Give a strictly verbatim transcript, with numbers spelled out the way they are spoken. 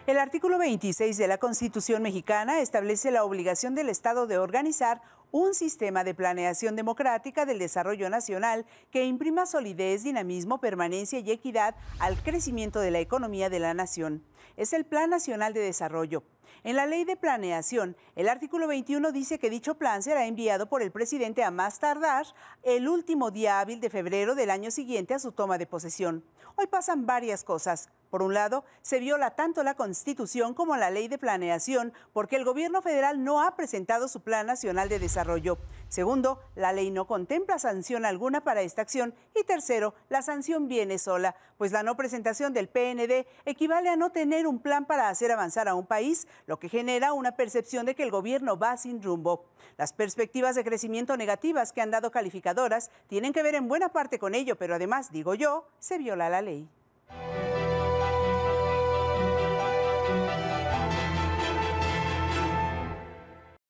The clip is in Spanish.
El artículo veintiséis de la Constitución mexicana establece la obligación del Estado de organizar un sistema de planeación democrática del desarrollo nacional que imprima solidez, dinamismo, permanencia y equidad al crecimiento de la economía de la nación. Es el Plan Nacional de Desarrollo. En la Ley de Planeación, el artículo veintiuno dice que dicho plan será enviado por el presidente a más tardar el último día hábil de febrero del año siguiente a su toma de posesión. Hoy pasan varias cosas. Por un lado, se viola tanto la Constitución como la Ley de Planeación porque el gobierno federal no ha presentado su Plan Nacional de Desarrollo. Segundo, la ley no contempla sanción alguna para esta acción. Y tercero, la sanción viene sola, pues la no presentación del P N D equivale a no tener un plan para hacer avanzar a un país, lo que genera una percepción de que el gobierno va sin rumbo. Las perspectivas de crecimiento negativas que han dado calificadoras tienen que ver en buena parte con ello, pero además, digo yo, se viola la ley.